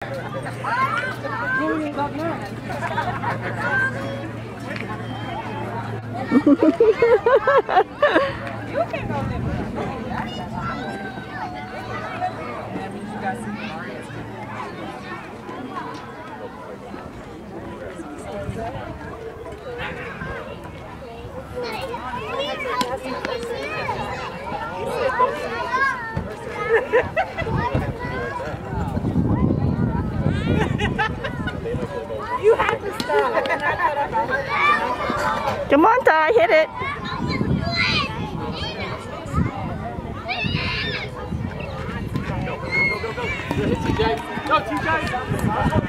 You can go live with me. You have to stop. Come on, Ty, hit it. Go, TJ. Go, TJ.